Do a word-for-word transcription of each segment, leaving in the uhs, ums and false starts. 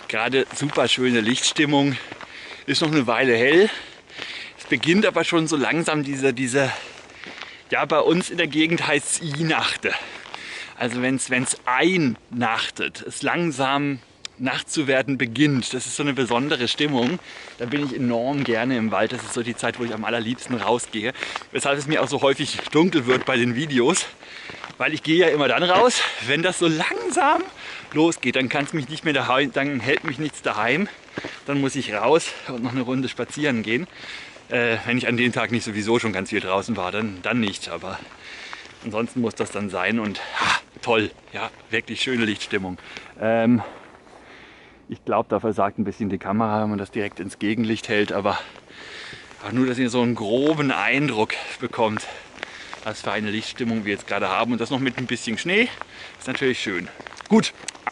Gerade super schöne Lichtstimmung. Ist noch eine Weile hell. Es beginnt aber schon so langsam diese, diese ja, bei uns in der Gegend heißt es I-Nachte. Also wenn es einnachtet, es langsam Nacht zu werden beginnt. Das ist so eine besondere Stimmung. Da bin ich enorm gerne im Wald. Das ist so die Zeit, wo ich am allerliebsten rausgehe. Weshalb es mir auch so häufig dunkel wird bei den Videos. Weil ich gehe ja immer dann raus, wenn das so langsam losgeht. Dann kann es mich nicht mehr daheim, dann hält mich nichts daheim. Dann muss ich raus und noch eine Runde spazieren gehen. Äh, wenn ich an dem Tag nicht sowieso schon ganz viel draußen war, dann, dann nicht. Aber ansonsten muss das dann sein. Und ha, toll, ja, wirklich schöne Lichtstimmung. Ähm, Ich glaube, da versagt ein bisschen die Kamera, wenn man das direkt ins Gegenlicht hält, aber nur, dass ihr so einen groben Eindruck bekommt, was für eine Lichtstimmung wir jetzt gerade haben. Und das noch mit ein bisschen Schnee, ist natürlich schön. Gut.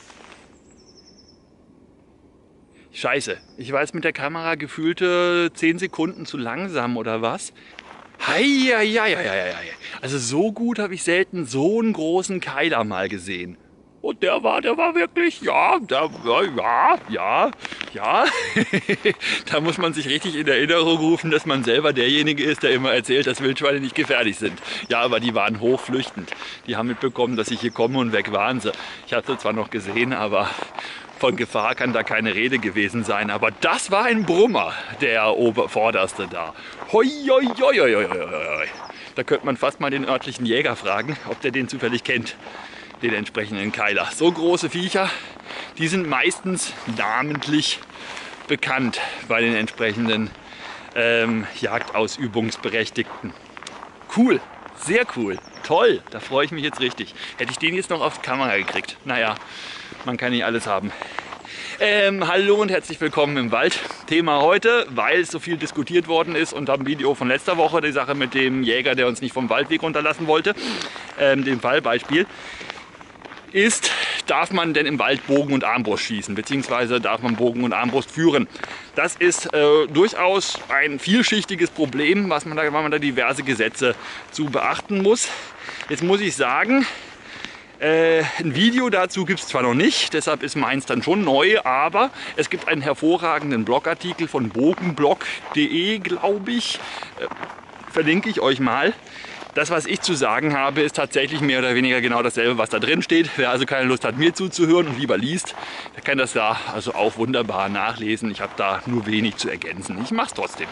Scheiße, ich war jetzt mit der Kamera gefühlte zehn Sekunden zu langsam oder was? Hei, hei, hei, hei, hei. Also so gut habe ich selten so einen großen Keiler mal gesehen. Und der war, der war wirklich, ja, der, ja, ja, ja. Da muss man sich richtig in Erinnerung rufen, dass man selber derjenige ist, der immer erzählt, dass Wildschweine nicht gefährlich sind. Ja, aber die waren hochflüchtend. Die haben mitbekommen, dass ich hier komme und weg waren sie. Ich habe sie zwar noch gesehen, aber von Gefahr kann da keine Rede gewesen sein. Aber das war ein Brummer, der Obervorderste da. Hoi, hoi, hoi, hoi, hoi, hoi. Da könnte man fast mal den örtlichen Jäger fragen, ob der den zufällig kennt. Den entsprechenden Keiler. So große Viecher, die sind meistens namentlich bekannt bei den entsprechenden ähm, Jagdausübungsberechtigten. Cool, sehr cool, toll, da freue ich mich jetzt richtig. Hätte ich den jetzt noch auf die Kamera gekriegt. Naja, man kann nicht alles haben. Ähm, hallo und herzlich willkommen im Wald. Thema heute, weil es so viel diskutiert worden ist und am Video von letzter Woche, die Sache mit dem Jäger, der uns nicht vom Waldweg runterlassen wollte, ähm, dem Fallbeispiel, ist, darf man denn im Wald Bogen und Armbrust schießen, beziehungsweise darf man Bogen und Armbrust führen. Das ist äh, durchaus ein vielschichtiges Problem, was man da, weil man da diverse Gesetze zu beachten muss. Jetzt muss ich sagen, äh, ein Video dazu gibt es zwar noch nicht, deshalb ist meins dann schon neu, aber es gibt einen hervorragenden Blogartikel von bogenblog punkt de, glaube ich, äh, verlinke ich euch mal. Das, was ich zu sagen habe, ist tatsächlich mehr oder weniger genau dasselbe, was da drin steht. Wer also keine Lust hat, mir zuzuhören und lieber liest, der kann das da also auch wunderbar nachlesen. Ich habe da nur wenig zu ergänzen. Ich mache es trotzdem.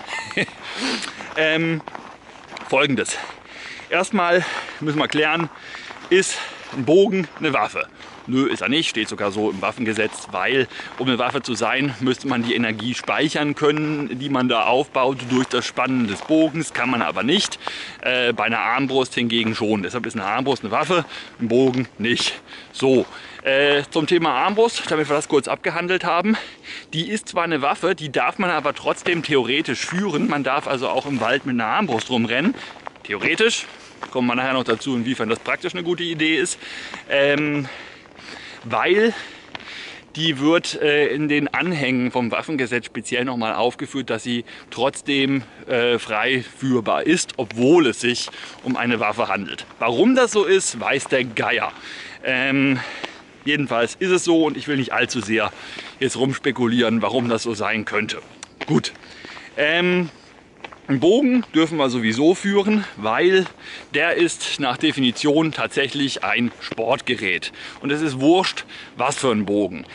ähm, Folgendes. Erstmal müssen wir klären, ist ein Bogen eine Waffe? Nö, ist er nicht, steht sogar so im Waffengesetz, weil um eine Waffe zu sein, müsste man die Energie speichern können, die man da aufbaut durch das Spannen des Bogens, kann man aber nicht. Äh, bei einer Armbrust hingegen schon. Deshalb ist eine Armbrust eine Waffe, ein Bogen nicht. So, äh, zum Thema Armbrust, damit wir das kurz abgehandelt haben. Die ist zwar eine Waffe, die darf man aber trotzdem theoretisch führen. Man darf also auch im Wald mit einer Armbrust rumrennen. Theoretisch, kommen wir nachher noch dazu, inwiefern das praktisch eine gute Idee ist. Ähm, weil die wird äh, in den Anhängen vom Waffengesetz speziell nochmal aufgeführt, dass sie trotzdem äh, frei führbar ist, obwohl es sich um eine Waffe handelt. Warum das so ist, weiß der Geier. Ähm, jedenfalls ist es so und ich will nicht allzu sehr jetzt rumspekulieren, warum das so sein könnte. Gut. Ähm, Einen Bogen dürfen wir sowieso führen, weil der ist nach Definition tatsächlich ein Sportgerät. Und es ist wurscht, was für ein Bogen.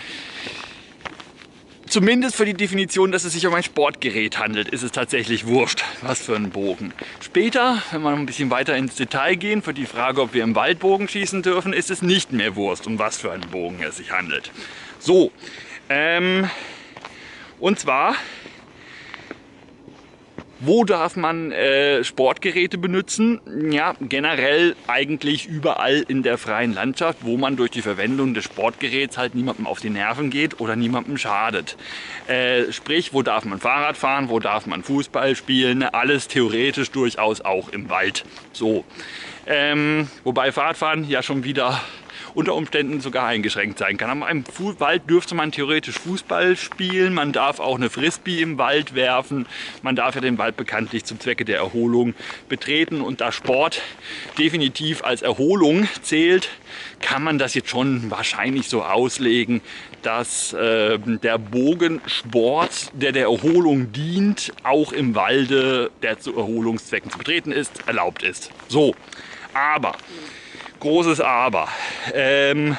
Zumindest für die Definition, dass es sich um ein Sportgerät handelt, ist es tatsächlich wurscht, was für ein Bogen. Später, wenn wir noch ein bisschen weiter ins Detail gehen, für die Frage, ob wir im Wald Bogen schießen dürfen, ist es nicht mehr wurscht, um was für einen Bogen es sich handelt. So, ähm, und zwar... Wo darf man äh, Sportgeräte benutzen? Ja, generell eigentlich überall in der freien Landschaft, wo man durch die Verwendung des Sportgeräts halt niemandem auf die Nerven geht oder niemandem schadet. Äh, sprich, wo darf man Fahrrad fahren, wo darf man Fußball spielen, alles theoretisch durchaus auch im Wald. So, ähm, wobei Fahrradfahren ja schon wieder unter Umständen sogar eingeschränkt sein kann. Aber im Wald dürfte man theoretisch Fußball spielen, man darf auch eine Frisbee im Wald werfen, man darf ja den Wald bekanntlich zum Zwecke der Erholung betreten, und da Sport definitiv als Erholung zählt, kann man das jetzt schon wahrscheinlich so auslegen, dass äh, der Bogensport, der der Erholung dient, auch im Walde, der zu Erholungszwecken zu betreten ist, erlaubt ist. So, aber, großes Aber, ähm,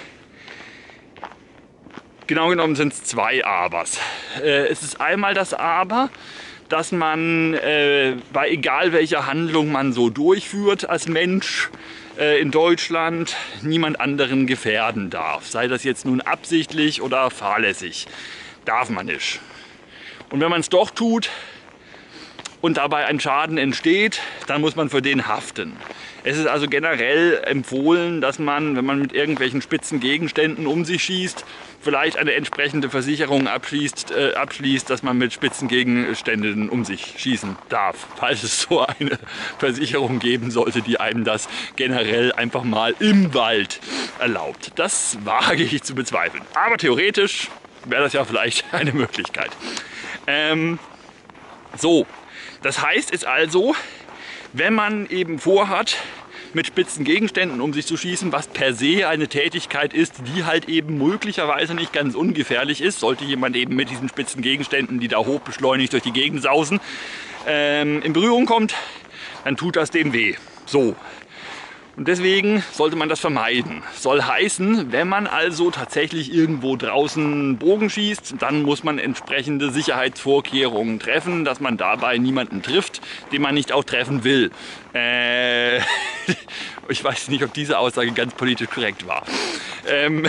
genau genommen sind es zwei Abers. Äh, es ist einmal das Aber, dass man äh, bei egal welcher Handlung man so durchführt als Mensch äh, in Deutschland, niemand anderen gefährden darf. Sei das jetzt nun absichtlich oder fahrlässig. Darf man nicht. Und wenn man es doch tut und dabei ein Schaden entsteht, dann muss man für den haften. Es ist also generell empfohlen, dass man, wenn man mit irgendwelchen spitzen Gegenständen um sich schießt, vielleicht eine entsprechende Versicherung abschließt, äh, abschließt, dass man mit spitzen Gegenständen um sich schießen darf. Falls es so eine Versicherung geben sollte, die einem das generell einfach mal im Wald erlaubt. Das wage ich zu bezweifeln. Aber theoretisch wäre das ja vielleicht eine Möglichkeit. Ähm, so, das heißt jetzt also, wenn man eben vorhat, mit spitzen Gegenständen um sich zu schießen, was per se eine Tätigkeit ist, die halt eben möglicherweise nicht ganz ungefährlich ist, sollte jemand eben mit diesen spitzen Gegenständen, die da hochbeschleunigt durch die Gegend sausen, ähm, in Berührung kommt, dann tut das dem weh. So. Und deswegen sollte man das vermeiden. Soll heißen, wenn man also tatsächlich irgendwo draußen Bogen schießt, dann muss man entsprechende Sicherheitsvorkehrungen treffen, dass man dabei niemanden trifft, den man nicht auch treffen will. Äh, ich weiß nicht, ob diese Aussage ganz politisch korrekt war. Ähm,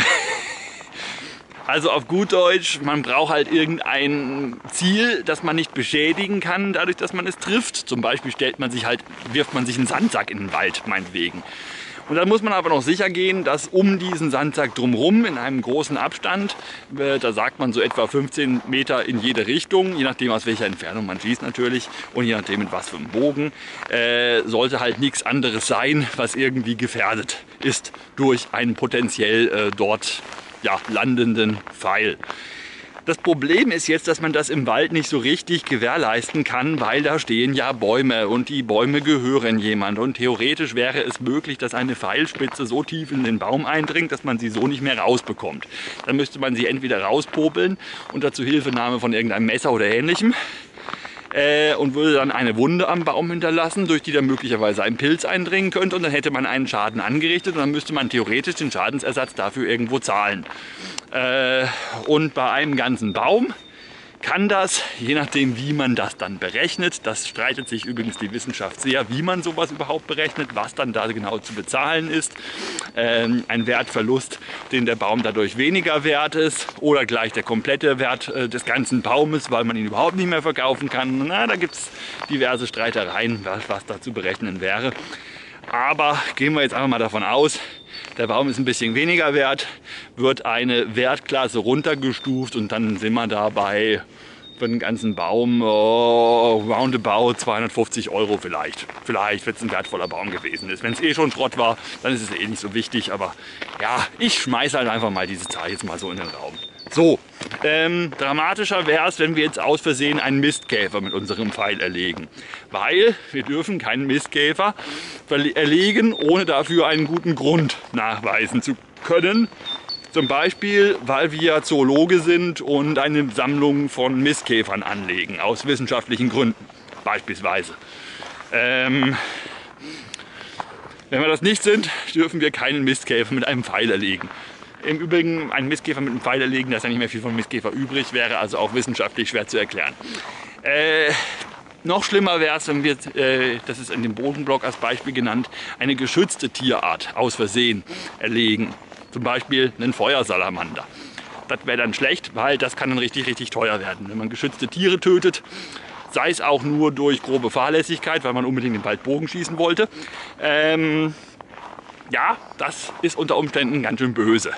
Also auf gut Deutsch, man braucht halt irgendein Ziel, das man nicht beschädigen kann, dadurch, dass man es trifft. Zum Beispiel stellt man sich halt, wirft man sich einen Sandsack in den Wald, meinetwegen. Und dann muss man aber noch sicher gehen, dass um diesen Sandsack drumherum in einem großen Abstand, äh, da sagt man so etwa fünfzehn Meter in jede Richtung, je nachdem aus welcher Entfernung man schießt natürlich und je nachdem mit was für einem Bogen, äh, sollte halt nichts anderes sein, was irgendwie gefährdet ist durch einen potenziell äh, dort ja, landenden Pfeil. Das Problem ist jetzt, dass man das im Wald nicht so richtig gewährleisten kann, weil da stehen ja Bäume und die Bäume gehören jemand. Und theoretisch wäre es möglich, dass eine Pfeilspitze so tief in den Baum eindringt, dass man sie so nicht mehr rausbekommt. Dann müsste man sie entweder rauspopeln unter Zuhilfenahme von irgendeinem Messer oder ähnlichem. Äh, und würde dann eine Wunde am Baum hinterlassen, durch die dann möglicherweise ein Pilz eindringen könnte, und dann hätte man einen Schaden angerichtet und dann müsste man theoretisch den Schadensersatz dafür irgendwo zahlen. Äh, und bei einem ganzen Baum kann das, je nachdem wie man das dann berechnet, das streitet sich übrigens die Wissenschaft sehr, wie man sowas überhaupt berechnet, was dann da genau zu bezahlen ist, ähm, ein Wertverlust, den der Baum dadurch weniger wert ist, oder gleich der komplette Wert äh, des ganzen Baumes, weil man ihn überhaupt nicht mehr verkaufen kann. Na, da gibt es diverse Streitereien, was, was da zu berechnen wäre. Aber gehen wir jetzt einfach mal davon aus, der Baum ist ein bisschen weniger wert, wird eine Wertklasse runtergestuft und dann sind wir dabei für den ganzen Baum oh, roundabout zweihundertfünfzig Euro vielleicht. Vielleicht, wenn es ein wertvoller Baum gewesen ist. Wenn es eh schon Schrott war, dann ist es eh nicht so wichtig. Aber ja, ich schmeiße halt einfach mal diese Zahl jetzt mal so in den Raum. So, ähm, dramatischer wäre es, wenn wir jetzt aus Versehen einen Mistkäfer mit unserem Pfeil erlegen. Weil wir dürfen keinen Mistkäfer erlegen, ohne dafür einen guten Grund nachweisen zu können. Zum Beispiel, weil wir Zoologe sind und eine Sammlung von Mistkäfern anlegen, aus wissenschaftlichen Gründen beispielsweise. Ähm, wenn wir das nicht sind, dürfen wir keinen Mistkäfer mit einem Pfeil erlegen. Im Übrigen, einen Mistkäfer mit einem Pfeil erlegen, da ist ja nicht mehr viel von Mistkäfer übrig, wäre also auch wissenschaftlich schwer zu erklären. Äh, noch schlimmer wäre es, wenn wir, äh, das ist in dem Bodenblock als Beispiel genannt, eine geschützte Tierart aus Versehen erlegen. Zum Beispiel einen Feuersalamander. Das wäre dann schlecht, weil das kann dann richtig, richtig teuer werden. Wenn man geschützte Tiere tötet, sei es auch nur durch grobe Fahrlässigkeit, weil man unbedingt den Wald Bogen schießen wollte. Ähm, ja, das ist unter Umständen ganz schön böse.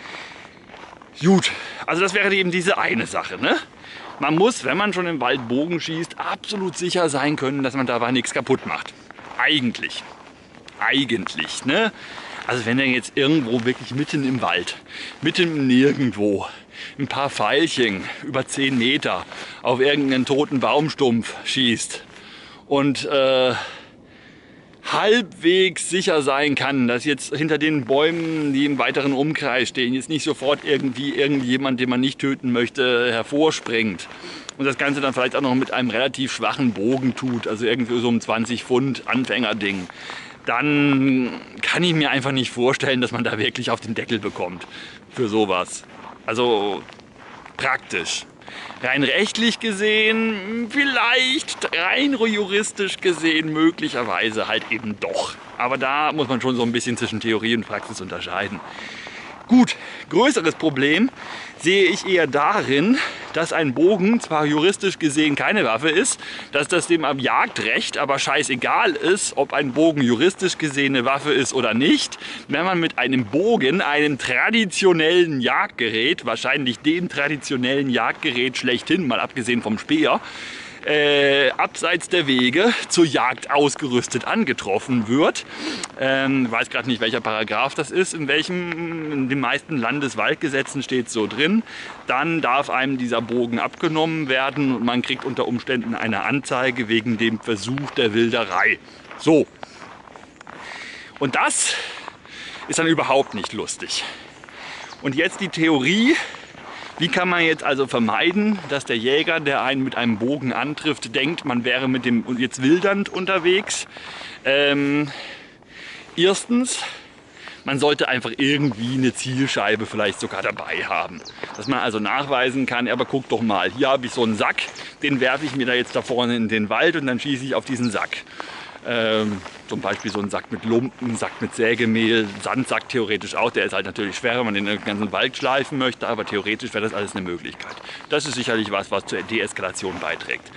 Gut, also das wäre eben diese eine Sache, ne? Man muss, wenn man schon im Wald Bogen schießt, absolut sicher sein können, dass man dabei nichts kaputt macht. Eigentlich. Eigentlich, ne? Also wenn er jetzt irgendwo wirklich mitten im Wald, mitten im Nirgendwo, ein paar Pfeilchen über zehn Meter auf irgendeinen toten Baumstumpf schießt und äh, halbwegs sicher sein kann, dass jetzt hinter den Bäumen, die im weiteren Umkreis stehen, jetzt nicht sofort irgendwie irgendjemand, den man nicht töten möchte, hervorspringt. Und das Ganze dann vielleicht auch noch mit einem relativ schwachen Bogen tut, also irgendwie so ein zwanzig Pfund Anfängerding. Dann kann ich mir einfach nicht vorstellen, dass man da wirklich auf den Deckel bekommt für sowas. Also praktisch. Rein rechtlich gesehen, vielleicht rein juristisch gesehen, möglicherweise halt eben doch. Aber da muss man schon so ein bisschen zwischen Theorie und Praxis unterscheiden. Gut, größeres Problem sehe ich eher darin, dass ein Bogen zwar juristisch gesehen keine Waffe ist, dass das dem am Jagdrecht aber scheißegal ist, ob ein Bogen juristisch gesehen eine Waffe ist oder nicht, wenn man mit einem Bogen, einem traditionellen Jagdgerät, wahrscheinlich dem traditionellen Jagdgerät schlechthin, mal abgesehen vom Speer, Äh, abseits der Wege zur Jagd ausgerüstet angetroffen wird. Ähm, weiß gerade nicht, welcher Paragraph das ist, in welchem, in den meisten Landeswaldgesetzen steht so drin. Dann darf einem dieser Bogen abgenommen werden und man kriegt unter Umständen eine Anzeige wegen dem Versuch der Wilderei. So. Und das ist dann überhaupt nicht lustig. Und jetzt die Theorie. Wie kann man jetzt also vermeiden, dass der Jäger, der einen mit einem Bogen antrifft, denkt, man wäre mit dem jetzt wildernd unterwegs? Ähm, erstens, man sollte einfach irgendwie eine Zielscheibe vielleicht sogar dabei haben. Dass man also nachweisen kann, aber guck doch mal, hier habe ich so einen Sack, den werfe ich mir da jetzt da vorne in den Wald und dann schieße ich auf diesen Sack. Ähm, zum Beispiel so ein Sack mit Lumpen, ein Sack mit Sägemehl, Sandsack theoretisch auch. Der ist halt natürlich schwer, wenn man den ganzen Wald schleifen möchte, aber theoretisch wäre das alles eine Möglichkeit. Das ist sicherlich was, was zur Deeskalation beiträgt.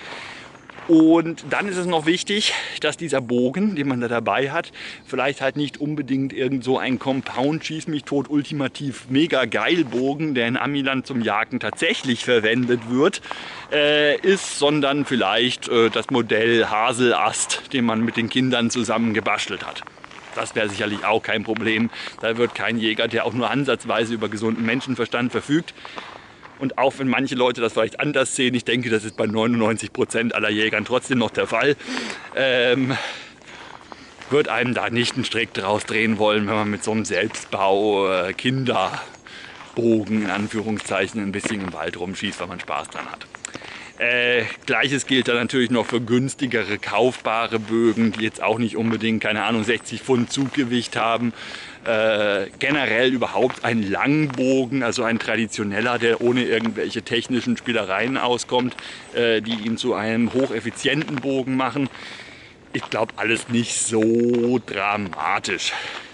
Und dann ist es noch wichtig, dass dieser Bogen, den man da dabei hat, vielleicht halt nicht unbedingt irgend so ein Compound Schieß mich tot ultimativ mega geil Bogen, der in Amiland zum Jagen tatsächlich verwendet wird, äh, ist, sondern vielleicht äh, das Modell Haselast, den man mit den Kindern zusammen gebastelt hat. Das wäre sicherlich auch kein Problem. Da wird kein Jäger, der auch nur ansatzweise über gesunden Menschenverstand verfügt. Und auch wenn manche Leute das vielleicht anders sehen, ich denke, das ist bei neunundneunzig Prozent aller Jägern trotzdem noch der Fall, ähm, wird einem da nicht einen Strick draus drehen wollen, wenn man mit so einem Selbstbau äh, Kinderbogen in Anführungszeichen ein bisschen im Wald rumschießt, weil man Spaß dran hat. Äh, Gleiches gilt dann natürlich noch für günstigere, kaufbare Bögen, die jetzt auch nicht unbedingt, keine Ahnung, sechzig Pfund Zuggewicht haben. Äh, generell überhaupt ein Langbogen, also ein traditioneller, der ohne irgendwelche technischen Spielereien auskommt, äh, die ihn zu einem hocheffizienten Bogen machen. Ich glaube, alles nicht so dramatisch.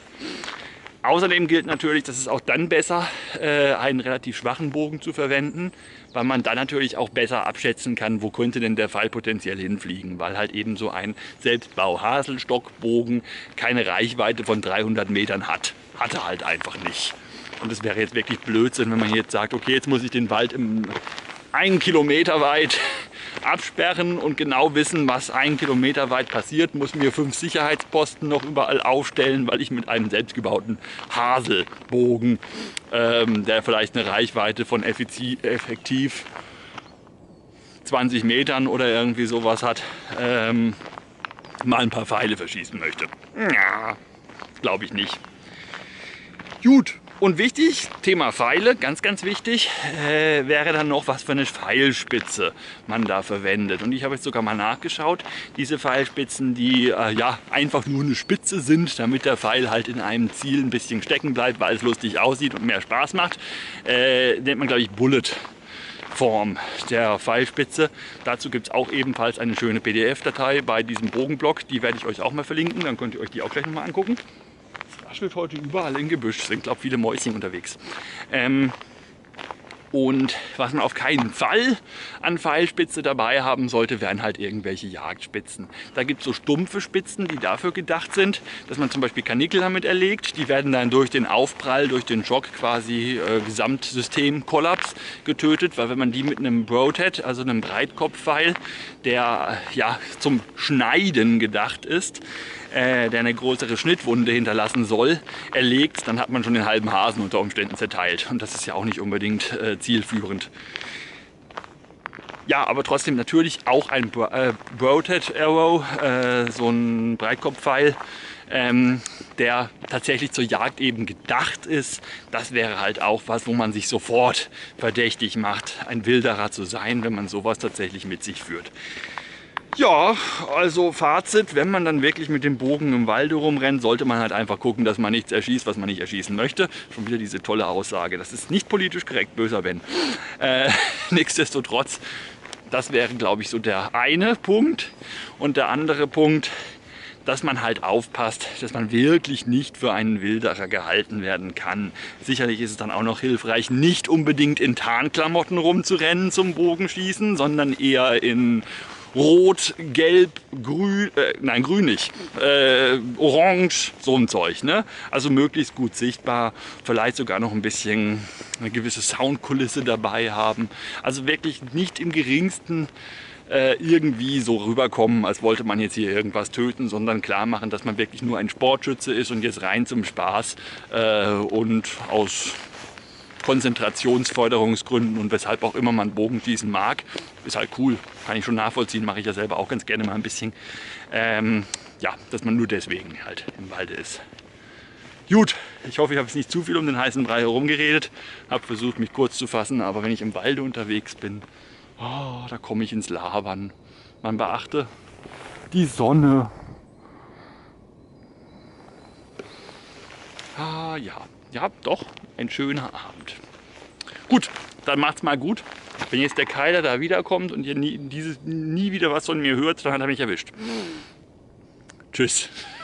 Außerdem gilt natürlich, dass es auch dann besser, äh, einen relativ schwachen Bogen zu verwenden, weil man dann natürlich auch besser abschätzen kann, wo könnte denn der Pfeil potenziell hinfliegen, weil halt eben so ein Selbstbau-Haselstockbogen keine Reichweite von dreihundert Metern hat. Hat er halt einfach nicht. Und es wäre jetzt wirklich Blödsinn, wenn man jetzt sagt, okay, jetzt muss ich den Wald im einen Kilometer weit absperren und genau wissen, was einen Kilometer weit passiert, muss mir fünf Sicherheitsposten noch überall aufstellen, weil ich mit einem selbstgebauten Haselbogen, ähm, der vielleicht eine Reichweite von effektiv zwanzig Metern oder irgendwie sowas hat, ähm, mal ein paar Pfeile verschießen möchte. Ja, glaube ich nicht. Gut. Und wichtig, Thema Pfeile, ganz, ganz wichtig, äh, wäre dann noch, was für eine Pfeilspitze man da verwendet. Und ich habe jetzt sogar mal nachgeschaut, diese Pfeilspitzen, die äh, ja einfach nur eine Spitze sind, damit der Pfeil halt in einem Ziel ein bisschen stecken bleibt, weil es lustig aussieht und mehr Spaß macht, äh, nennt man, glaube ich, Bullet. Form der Pfeilspitze. Dazu gibt es auch ebenfalls eine schöne P D F-Datei bei diesem Bogenblock, die werde ich euch auch mal verlinken, dann könnt ihr euch die auch gleich nochmal angucken. Raschelt heute überall im Gebüsch, sind glaube ich viele Mäuschen unterwegs. Ähm, Und was man auf keinen Fall an Pfeilspitze dabei haben sollte, wären halt irgendwelche Jagdspitzen. Da gibt es so stumpfe Spitzen, die dafür gedacht sind, dass man zum Beispiel Karnickel damit erlegt. Die werden dann durch den Aufprall, durch den Schock quasi äh, Gesamtsystemkollaps getötet, weil wenn man die mit einem Broadhead, also einem Breitkopfpfeil, der ja zum Schneiden gedacht ist, äh, der eine größere Schnittwunde hinterlassen soll, erlegt, dann hat man schon den halben Hasen unter Umständen zerteilt. Und das ist ja auch nicht unbedingt äh, zielführend. Ja, aber trotzdem natürlich auch ein Bro äh, Broadhead Arrow, äh, so ein Breitkopfpfeil, ähm, der tatsächlich zur Jagd eben gedacht ist. Das wäre halt auch was, wo man sich sofort verdächtig macht, ein Wilderer zu sein, wenn man sowas tatsächlich mit sich führt. Ja, also Fazit, wenn man dann wirklich mit dem Bogen im Walde rumrennt, sollte man halt einfach gucken, dass man nichts erschießt, was man nicht erschießen möchte. Schon wieder diese tolle Aussage. Das ist nicht politisch korrekt, böser Wenn. Äh, nichtsdestotrotz, das wäre, glaube ich, so der eine Punkt. Und der andere Punkt, dass man halt aufpasst, dass man wirklich nicht für einen Wilderer gehalten werden kann. Sicherlich ist es dann auch noch hilfreich, nicht unbedingt in Tarnklamotten rumzurennen zum Bogenschießen, sondern eher in Rot, Gelb, Grün, äh, nein, grün nicht, äh, Orange, so ein Zeug, ne? Also möglichst gut sichtbar, vielleicht sogar noch ein bisschen eine gewisse Soundkulisse dabei haben. Also wirklich nicht im geringsten äh, irgendwie so rüberkommen, als wollte man jetzt hier irgendwas töten, sondern klar machen, dass man wirklich nur ein Sportschütze ist und jetzt rein zum Spaß äh, und aus Konzentrationsförderungsgründen und weshalb auch immer man Bogenschießen mag, ist halt cool, kann ich schon nachvollziehen, mache ich ja selber auch ganz gerne mal ein bisschen. Ähm, ja, dass man nur deswegen halt im Walde ist. Gut, ich hoffe, ich habe jetzt nicht zu viel um den heißen Brei herum geredet, habe versucht, mich kurz zu fassen, aber wenn ich im Walde unterwegs bin, oh, da komme ich ins Labern. Man beachte die Sonne. Ah ja, ja doch, ein schöner Abend. Gut, dann macht's mal gut. Wenn jetzt der Keiler da wiederkommt und ihr nie, dieses, nie wieder was von mir hört, dann hat er mich erwischt. Tschüss.